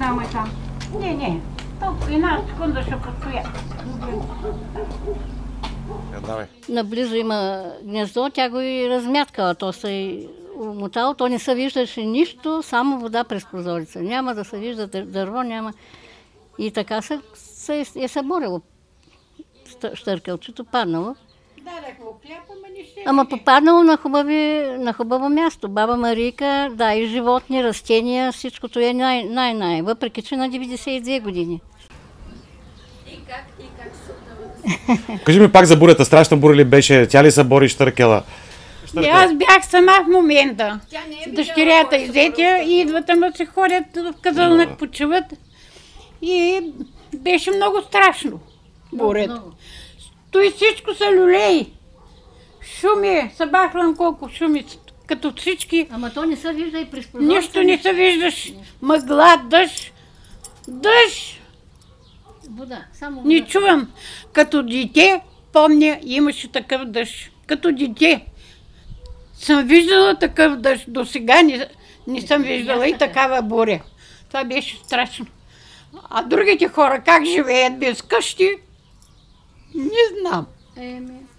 вода му е там. Не. Толкова една секунда ще постоя. Давай. Наблизо има гнездо, тя го и размяткала. То се е умотало, то не се виждаше нищо, само вода през прозореца. Няма да се вижда дърво, няма. И така се съборило. Щъркелчето паднало. Дадах му хляб, ама не ще. Ама попаднало на хубаво място. Баба Марийка, да, и животни, растения, всичкото е най-най. Въпреки че на 92 години. Кажи ми пак за бурята. Страшна буря ли беше? Тя ли се бори щъркела? И аз бях сама в момента. Дъщерята и зетя и идват, ама се ходят в казълнак, почиват. И беше много страшно бурята. Той всичко са люлеи. Шуми, събахлям колко шуми, като всички. Ама то не се вижда и през прозореца. Нищо не се виждаш. Мъгла, дъжд. Вода, само вода. Не чувам. Като дете, помня, имаше такъв дъжд. Като дете. Съм виждала такъв дъжд. До сега не съм виждала и такава буря. Това беше страшно. А другите хора как живеят без къщи, не знам.